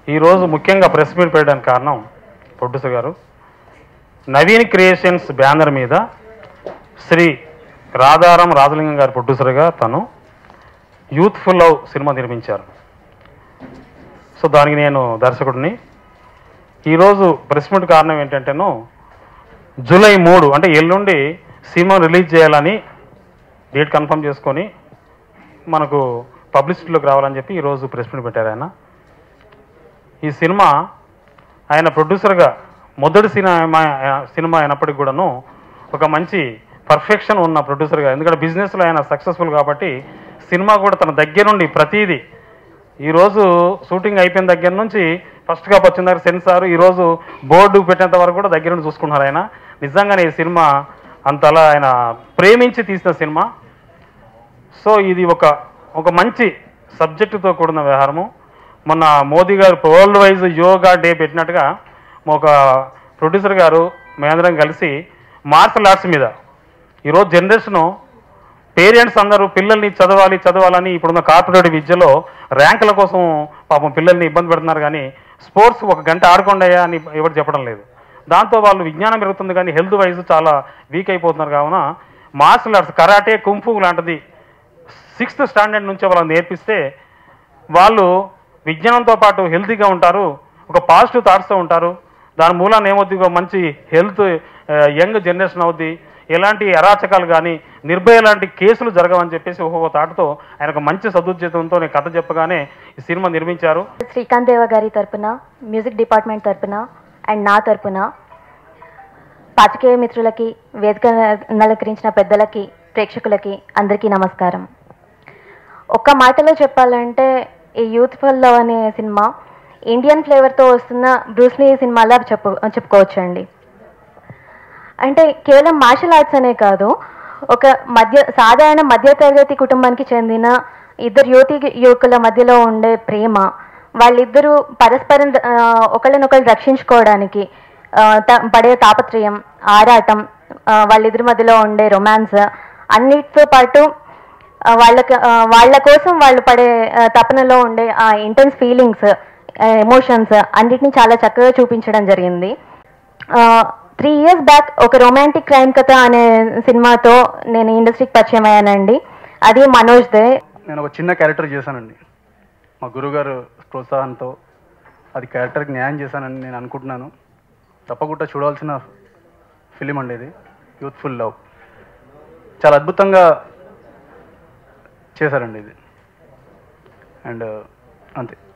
ఈరోజు ముఖ్యంగా press meet పెట్టడానికి కారణం ప్రొడ్యూసర్ గారు నవీన్ క్రియేషన్స్ బ్యానర్ మీద శ్రీ రాధారాం రాజలింగం గారి ప్రొడ్యూసర్గా తను యూత్ఫుల్ లవ్ సినిమా నిర్మించారు. సో దానికి నేను దర్శకుడిని. ఈరోజు ప్రెస్ మీట్ కారణం ఏంటంటేను జూలై 3 అంటే ఎల్లుండి సినిమా రిలీజ్ చేయాలని డేట్ కన్ఫర్మ్ చేసుకొని మనకు పబ్లిసిటీలోకి రావాలని చెప్పి ఈరోజు ప్రెస్ మీట్ పెట్టారు ఆయన. ఈ సినిమా ఆయన ప్రొడ్యూసర్గా మొదటి సినిమా అయినప్పటికి కూడాను ఒక మంచి పర్ఫెక్షన్ ఉన్న ప్రొడ్యూసర్గా, ఎందుకంటే బిజినెస్లో ఆయన సక్సెస్ఫుల్ కాబట్టి సినిమా కూడా తన దగ్గర నుండి ప్రతీది ఈరోజు షూటింగ్ అయిపోయిన దగ్గర నుంచి ఫస్ట్ కాప్ వచ్చిన దగ్గర సెన్సార్ ఈరోజు బోర్డు పెట్టేంత వరకు కూడా దగ్గర నుండి చూసుకున్నారు ఆయన. నిజంగానే ఈ సినిమా అంతలా ఆయన ప్రేమించి తీసిన సినిమా. సో ఇది ఒక మంచి సబ్జెక్టుతో కూడిన వ్యవహారము. మొన్న మోదీ గారు వరల్డ్ వైజ్ యోగా డే పెట్టినట్టుగా ఒక ప్రొడ్యూసర్ గారు మేమందరం కలిసి మార్షల్ ఆర్ట్స్ మీద ఈరోజు జనరేషను పేరెంట్స్ అందరూ పిల్లల్ని చదవాలని ఇప్పుడున్న కార్పొరేట్ విద్యలో ర్యాంకుల కోసం పాపం పిల్లల్ని ఇబ్బంది పెడుతున్నారు, కానీ స్పోర్ట్స్ 1 గంట ఆడుకోండియా అని ఎవరు చెప్పడం లేదు. దాంతో వాళ్ళు విజ్ఞానం పెరుగుతుంది కానీ హెల్త్ వైజ్ చాలా వీక్ అయిపోతున్నారు. కావున మార్షల్ ఆర్ట్స్ కరాటే కుంఫు లాంటిది 6th స్టాండర్డ్ నుంచే వాళ్ళని నేర్పిస్తే వాళ్ళు విజ్ఞానంతో పాటు హెల్తీగా ఉంటారు, ఒక పాజిటివ్ థాట్స్తో ఉంటారు. దాని మూలాన్ని ఏమవుద్ది, ఒక మంచి హెల్త్ యంగ్ జనరేషన్ అవుద్ది, ఎలాంటి అరాచకాలు కానీ నిర్భయ లాంటి కేసులు జరగవని చెప్పేసి ఒక్కొక్క థాట్తో ఆయన ఒక మంచి సదుద్దేశంతో నేను కథ చెప్పగానే ఈ సినిమా నిర్మించారు. శ్రీకాంత్ దేవ గారి తరపున, మ్యూజిక్ డిపార్ట్మెంట్ తరపున అండ్ నా తరపున పాత్రికేయ మిత్రులకి, వేదిక అలంకరించిన పెద్దలకి, ప్రేక్షకులకి అందరికీ నమస్కారం. ఒక్క మాటలో చెప్పాలంటే ఈ యూత్ఫుల్ లవ్ అనే సినిమా ఇండియన్ ఫ్లేవర్తో వస్తున్న బ్రూస్లీ సినిమాలా చెప్పుకోవచ్చండి. అంటే కేవలం మార్షల్ ఆర్ట్స్ అనే కాదు, ఒక సాధారణ మధ్యతరగతి కుటుంబానికి చెందిన ఇద్దరు యువకుల మధ్యలో ఉండే ప్రేమ, వాళ్ళిద్దరూ పరస్పరం ఒకళ్ళనొకళ్ళు రక్షించుకోవడానికి పడే తాపత్రయం, ఆరాటం, వాళ్ళిద్దరి మధ్యలో ఉండే రొమాన్స్, అన్నిటితో పాటు వాళ్ళ కోసం వాళ్ళు పడే తపనలో ఉండే ఆ ఇంటెన్స్ ఫీలింగ్స్, ఎమోషన్స్ అన్నిటినీ చాలా చక్కగా చూపించడం జరిగింది. 3 years బ్యాక్ ఒక రొమాంటిక్ క్రైమ్ కథ అనే సినిమాతో నేను ఇండస్ట్రీకి పరిచయం అయ్యానండి. అది మనోజ్దే. నేను ఒక చిన్న క్యారెక్టర్ చేశానండి, మా గురుగారు ప్రోత్సాహంతో అది క్యారెక్టర్కి న్యాయం చేశానని నేను అనుకుంటున్నాను. తప్పకుండా చూడాల్సిన ఫిలిం అండి ఇది, యూత్ఫుల్ లవ్. చాలా అద్భుతంగా చేశారండి ఇది. అండ్ అంతే.